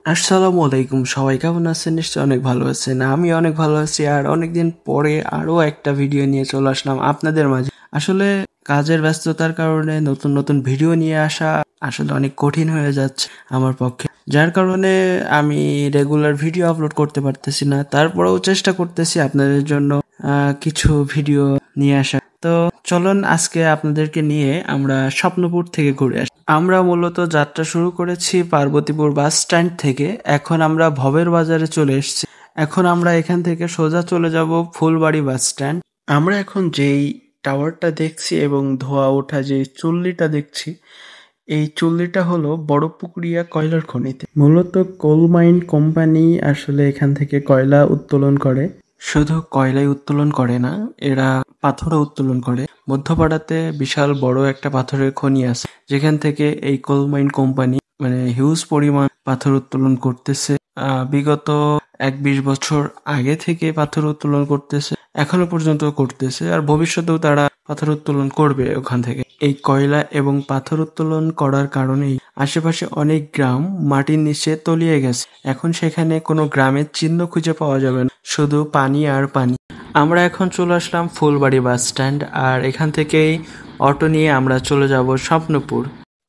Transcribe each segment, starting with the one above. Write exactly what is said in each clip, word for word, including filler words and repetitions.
আসসালামু আলাইকুম, সবাই কেমন আছেন? নিশ্চয়ই অনেক ভালো আছেন। আমি অনেক ভালো আছি আর অনেকদিন পরে আরো একটা ভিডিও নিয়ে চলে আসলাম আপনাদের মাঝে। আসলে কাজের ব্যস্ততার কারণে নতুন নতুন ভিডিও নিয়ে আসা আসলে অনেক কঠিন হয়ে যাচ্ছে আমার পক্ষে, যার কারণে আমি রেগুলার ভিডিও আপলোড করতে পারতেছি না। তারপরেও চেষ্টা করতেছি আপনাদের জন্য আহ, কিছু ভিডিও নিয়ে আসা। তো চলুন আজকে আপনাদেরকে নিয়ে আমরা স্বপ্নপুর থেকে ঘুরে আসি। আমরা মূলত যাত্রা শুরু করেছি পার্বতীপুর বাস স্ট্যান্ড থেকে। এখন আমরা ভবের বাজারে চলে এসেছি। এখন আমরা এখান থেকে সোজা চলে যাব ফুলবাড়ি বাস স্ট্যান্ড। আমরা এখন যেই টাওয়ারটা দেখছি এবং ধোঁয়া ওঠা যে চুল্লিটা দেখছি, এই চুল্লিটা হলো বড়পুকুরিয়া কয়লার খনিতে। মূলত কোল মাইন কোম্পানি আসলে এখান থেকে কয়লা উত্তোলন করে। শুধু কয়লাই উত্তোলন করে না, এরা পাথরও উত্তোলন করে। মধ্যপাড়াতে বিশাল বড় একটা পাথরের খনি আছে, যেখান থেকে এই কোল মাইন কোম্পানি মানে হিউজ পরিমাণ পাথর উত্তোলন করতেছে। আহ, বিগত এক বিশ বছর আগে থেকে পাথর উত্তোলন করতেছে, এখনো পর্যন্ত করতেছে, আর ভবিষ্যতেও তারা পাথর উত্তোলন করবে ওখান থেকে। এই কয়লা এবং পাথর উত্তোলন করার কারণেই আশেপাশে অনেক গ্রাম মাটির নিচে তলিয়ে গেছে। এখন সেখানে কোনো গ্রামের চিহ্ন খুঁজে পাওয়া যাবে না, শুধু পানি আর পানি। আমরা এখন চলে আসলাম ফুলবাড়ি বাস স্ট্যান্ড, আর এখান থেকেই অটো নিয়ে আমরা চলে যাব স্বপ্নপুর।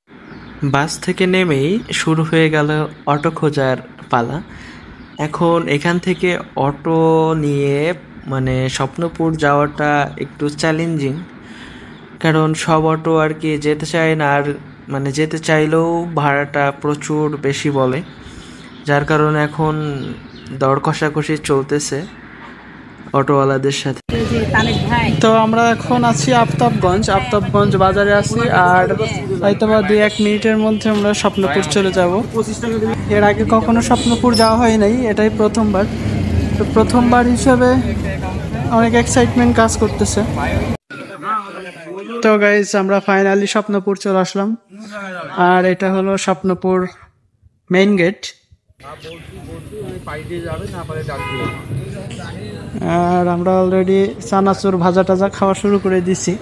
বাস থেকে নেমেই শুরু হয়ে গেল অটো খোঁজার পালা। এখন এখান থেকে অটো নিয়ে মানে স্বপ্নপুর যাওয়াটা একটু চ্যালেঞ্জিং, কারণ সব অটো আর কি যেতে চায় না, আর মানে যেতে চাইলেও ভাড়াটা প্রচুর বেশি বলে, যার কারণে এখন দর কষাকষি চলতেছে অটোওয়ালাদের সাথে। তো আমরা এখন আছি আফতাবগঞ্জ আফতাবগঞ্জ বাজারে আছি, আর হয়তো বা দুই এক মিনিটের মধ্যে আমরা স্বপ্নপুর চলে যাব। এর আগে কখনো স্বপ্নপুর যাওয়া হয় নাই, এটাই প্রথমবার। তো প্রথমবার হিসেবে অনেক এক্সাইটমেন্ট কাজ করতেছে। তো গাইজ আমরা ফাইনালি স্বপ্নপুর চলে আসলাম, আর এটা হলো স্বপ্নপুর মেইন গেট। আর আমরা অলরেডি চানাচুর ভাজা টাজা খাওয়া শুরু করে দিছি।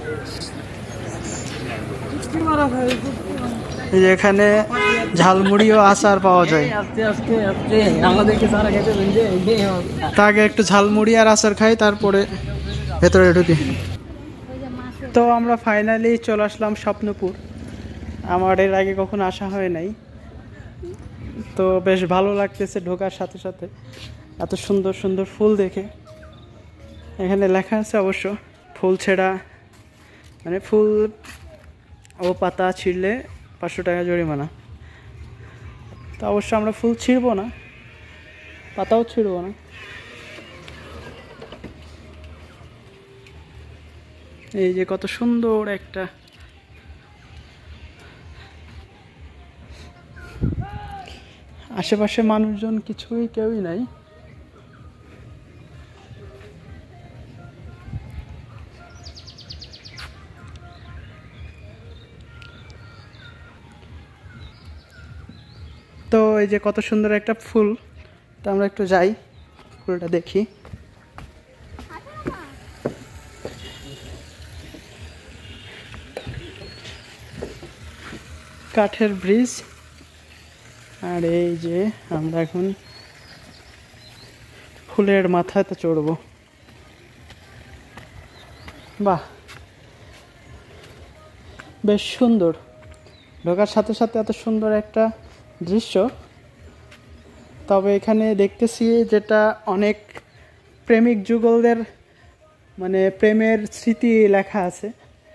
এই যে এখানে ঝালমুড়ি ও আচার পাওয়া যায়। তা আগে একটু ঝালমুড়ি আর আচার খাই, তারপরে ভেতরে ঢুকি। তো আমরা ফাইনালি চলে আসলাম স্বপ্নপুর। আমার এর আগে কখনো আসা হয় নাই, তো বেশ ভালো লাগতেছে ঢোকার সাথে সাথে এত সুন্দর সুন্দর ফুল দেখে। এখানে লেখা আছে অবশ্য ফুল ছেঁড়া মানে ফুল ও পাতা ছিঁড়লে পাঁচশো টাকা জরিমানা। তো অবশ্য আমরা ফুল ছিঁড়বো না, পাতাও ছিঁড়বো না। এই যে কত সুন্দর একটা আশেপাশে মানুষজন কিছুই কেউই নাই। তো এই যে কত সুন্দর একটা ফুল, তো আমরা একটু যাই ফুলটা দেখি। কাঠের ব্রিজ, আর এই যে আমরা এখন ফুলের মাথাতে চড়বো। বাহ, বেশ সুন্দর। ঢোকার সাথে সাথে এত সুন্দর একটা দৃশ্য। তবে এখানে দেখতেছি যেটা অনেক প্রেমিক যুগলদের মানে প্রেমের স্মৃতি লেখা আছে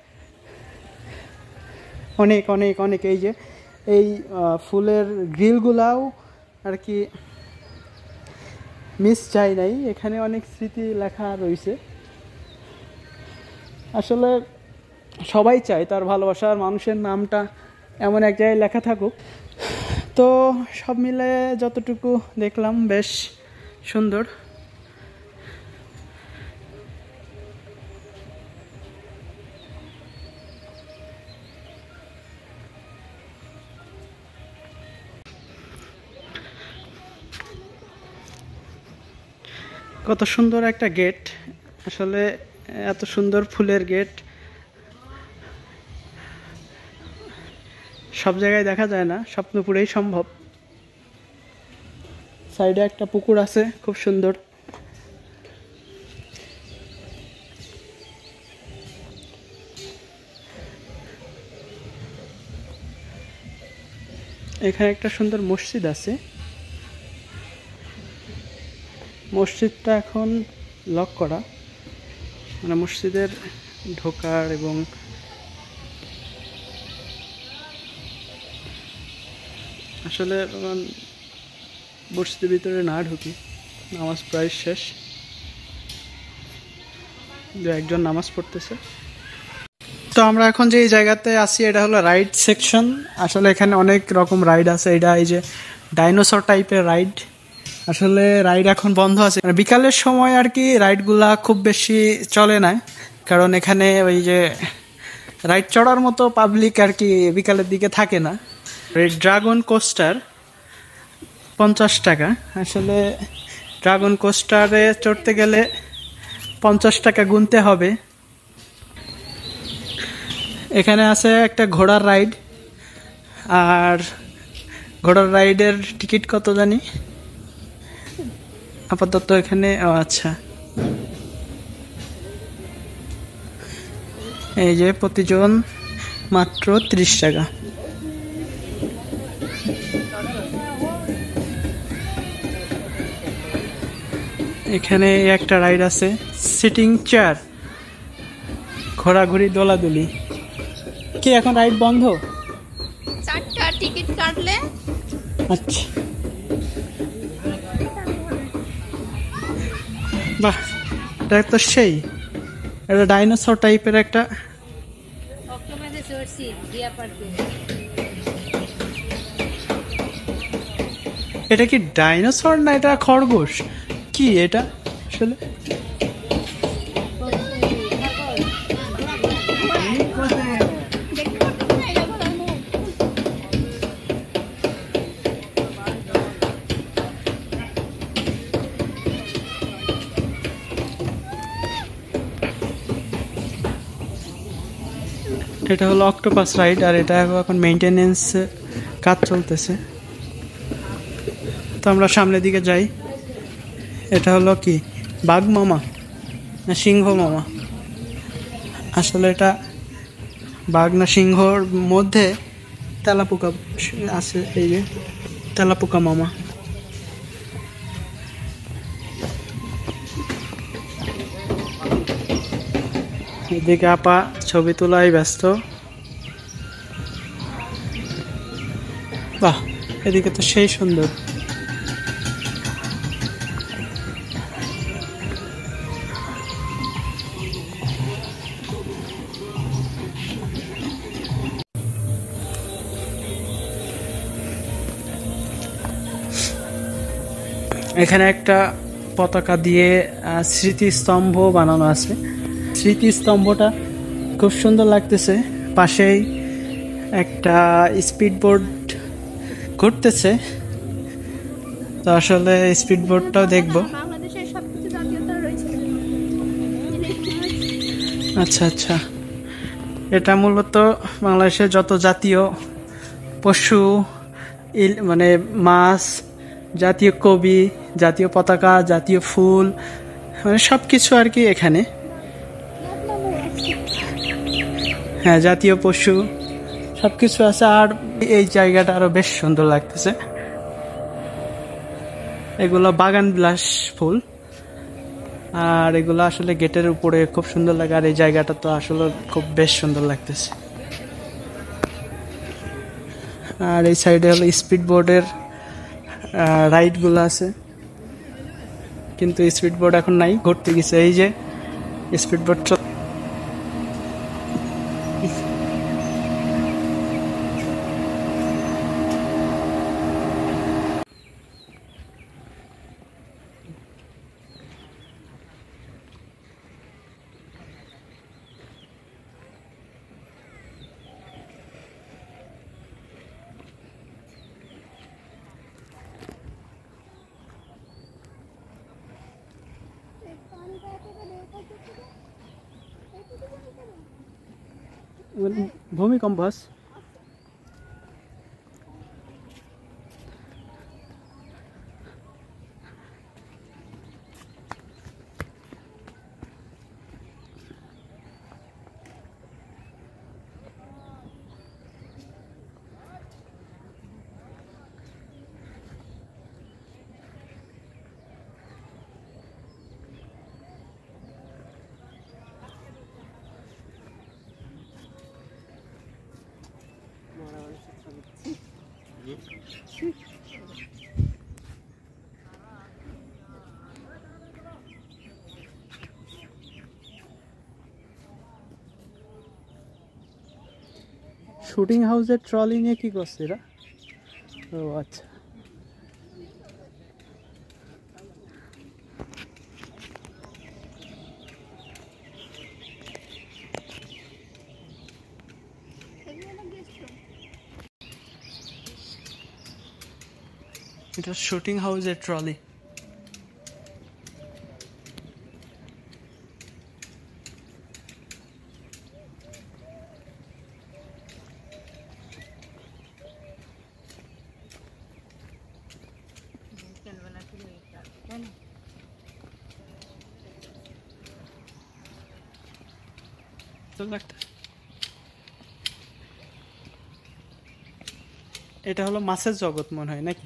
অনেক অনেক অনেক। এই যে এই ফুলের গ্রিলগুলাও আর কি মিস যায় নাই, এখানে অনেক স্মৃতি লেখা রয়েছে। আসলে সবাই চায় তার ভালোবাসার মানুষের নামটা এমন এক জায়গায় লেখা থাকুক। তো সব মিলে যতটুকু দেখলাম বেশ সুন্দর। কত সুন্দর একটা গেট, আসলে এত সুন্দর ফুলের গেট সব জায়গায় দেখা যায় না, স্বপ্নপুরেই সম্ভব। সাইডে একটা পুকুর আছে খুব সুন্দর। এখানে একটা সুন্দর মসজিদ আছে। মসজিদটা এখন লক করা, মানে মসজিদের ঢোকার এবং আসলে মসজিদের ভিতরে না ঢুকি, নামাজ প্রায় শেষ, দু একজন নামাজ পড়তেছে। তো আমরা এখন যে জায়গাতে আছি এটা হলো রাইড সেকশন। আসলে এখানে অনেক রকম রাইড আছে। এটা এই যে ডাইনোসর টাইপের রাইড। আসলে রাইড এখন বন্ধ আছে, মানে বিকালের সময় আর কি রাইডগুলা খুব বেশি চলে না, কারণ এখানে ওই যে রাইড চড়ার মতো পাবলিক আর কি বিকালের দিকে থাকে না। এই ড্রাগন কোস্টার পঞ্চাশ টাকা। আসলে ড্রাগন কোস্টারে চড়তে গেলে পঞ্চাশ টাকা গুনতে হবে। এখানে আছে একটা ঘোড়ার রাইড, আর ঘোড়ার রাইডের টিকিট কত জানি আপাতত এখানে। ও আচ্ছা, এই যে প্রতিজন মাত্র ত্রিশ টাকা। এখানে একটা রাইড আছে সিটিং চেয়ার, ঘোরাঘুরি দোলাদুলি। কি এখন রাইড বন্ধ? চারটা টিকিট কাটলে। আচ্ছা, বাহ, এটা তো সেই এটা ডাইনোসর টাইপের একটা। এটা কি ডাইনোসর না এটা খরগোশ? কি এটা আসলে? এটা হলো অক্টোপাস রাইড, আর এটা এখন মেইনটেনেন্স কাজ চলতেছে। তো আমরা সামনের দিকে যাই। এটা হলো কি বাঘ মামা না সিংহ মামা? আসলে এটা বাঘ না সিংহর মধ্যে তেলাপোকা আছে, এই যে তেলাপোকা মামা। এদিকে আপা ছবি তোলায় ব্যস্ত। বাহ, এদিকে তো সেই সুন্দর। এখানে একটা পতাকা দিয়ে স্মৃতিস্তম্ভ বানানো আছে। স্মৃতিস্তম্ভটা খুব সুন্দর লাগতেছে। পাশেই একটা স্পিড বোর্ড ঘুরতেছে, তো আসলে স্পিড বোর্ডটাও দেখবো। আচ্ছা আচ্ছা, এটা মূলত বাংলাদেশের যত জাতীয় পশু, মানে মাছ, জাতীয় কবি, জাতীয় পতাকা, জাতীয় ফুল, মানে সব কিছু আর কি এখানে। হ্যাঁ, জাতীয় পশু সব কিছু আছে। আর এই জায়গাটা আরো বেশ সুন্দর লাগতেছে। এগুলো বাগান বিলাস ফুল, আর এগুলো আসলে গেটের উপরে খুব সুন্দর লাগে। আর এই জায়গাটা তো আসলে খুব বেশ সুন্দর লাগতেছে। আর এই সাইডে হলো স্পিড বোর্ডের রাইডগুলো আছে, কিন্তু স্পিড বোর্ড এখন নাই, ঘুরতে গেছে। এই যে স্পিড বোর্ড ভূমিকম্প। শুটিং হাউসের ট্রলি নিয়ে কি করছে এরা? ও আচ্ছা, এটা শুটিং হাউসের ট্রলি। এটা হলো মাছের জগৎ মনে হয় নাকি?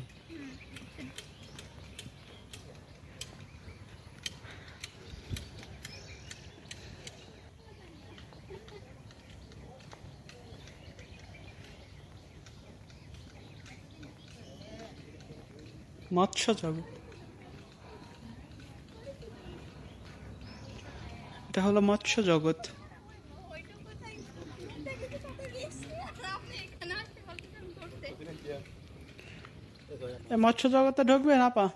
মৎস্য জগৎ, এটা হলো মৎস্য জগৎ। মৎস্য জগতে ঢুকবে না পা?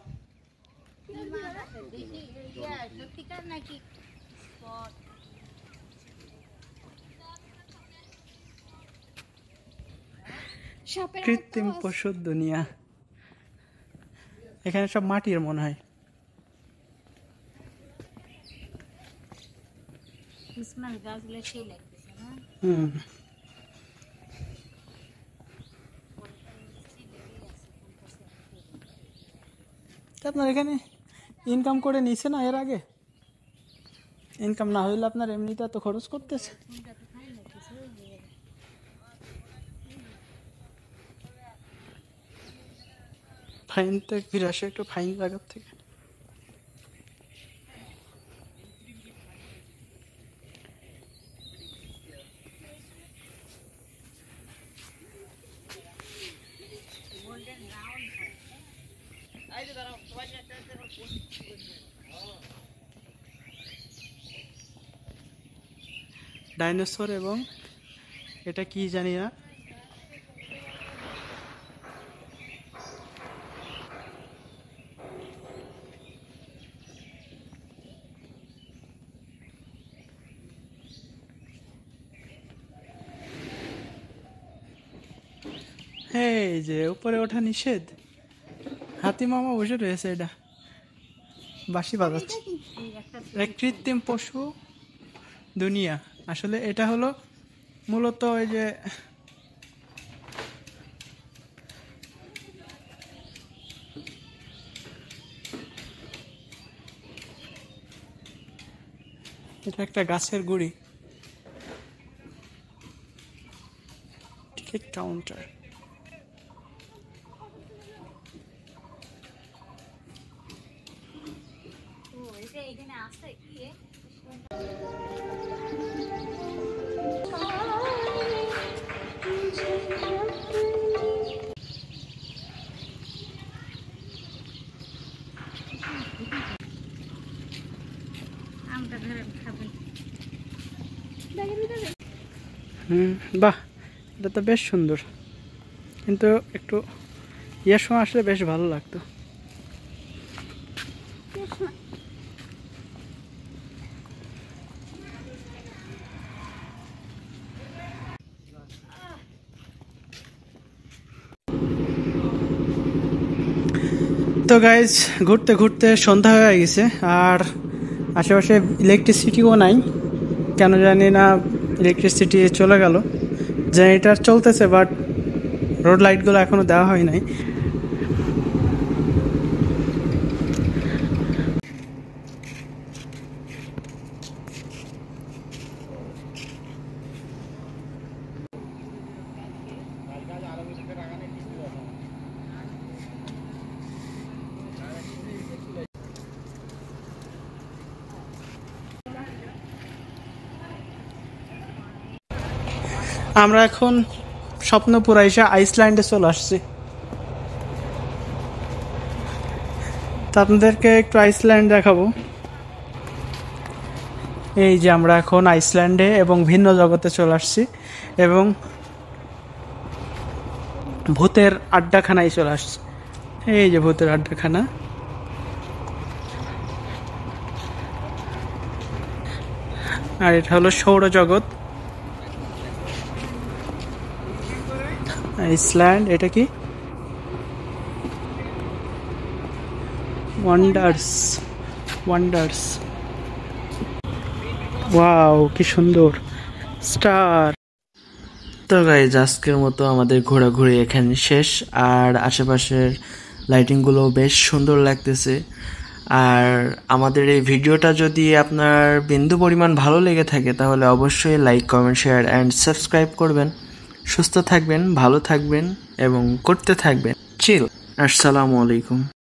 কৃত্রিম পশুর দুনিয়া। এখানে সব মাটির মনে হয়। হুম, আপনার এখানে ইনকাম করে নিছে না এর আগে? ইনকাম না হইলে আপনার এমনিতে তো খরচ করতেছে। ফাইন থেকে ফিরে আসে একটু ফাইন জায়গার থেকে। ডাইনোসর এবং এটা কি জানি না। এই যে উপরে ওঠা নিষেধ, হাতি মামা বসে রয়েছে, এটা বাঁশি বাজাচ্ছে। কৃত্রিম পশু দুনিয়া, আসলে এটা হলো মূলত ওই যে এটা একটা গাছের গুড়ি। Ticket counter. হুম, বাহ, এটা তো বেশ সুন্দর, কিন্তু একটু ইয়ের সময় আসলে বেশ ভালো লাগতো। তো গাইজ, ঘুরতে ঘুরতে সন্ধ্যা হয়ে গেছে, আর আশেপাশে ইলেকট্রিসিটিও নাই, কেন জানি না ইলেকট্রিসিটি চলে গেল। জেনারেটর চলতেছে, বাট রোড লাইটগুলো এখনো দেওয়া হয় নাই। আমরা এখন স্বপ্নপুরা এসে আইসল্যান্ডে চলে আসছি। তো আপনাদেরকে একটু আইসল্যান্ড দেখাবো। এই যে আমরা এখন আইসল্যান্ডে এবং ভিন্ন জগতে চলে আসছি এবং ভূতের আড্ডাখানায় চলে আসছি। এই যে ভূতের আড্ডাখানা। আর এটা হলো সৌরজগৎ আইসল্যান্ড। এটা কি ওয়ান্ডার্স ওয়ান্ডার্স ওয়াও, কি সুন্দর স্টার। তো গাইজ আজকের মতো আমাদের ঘোরাঘুরি এখানে শেষ। আর আশেপাশের লাইটিংগুলো বেশ সুন্দর লাগতেছে। আর আমাদের এই ভিডিওটা যদি আপনার বিন্দু পরিমাণ ভালো লেগে থাকে তাহলে অবশ্যই like, comment, share and subscribe করবেন। সুস্থ থাকবেন, ভালো থাকবেন এবং করতে থাকবেন চিল। আসসালামু আলাইকুম।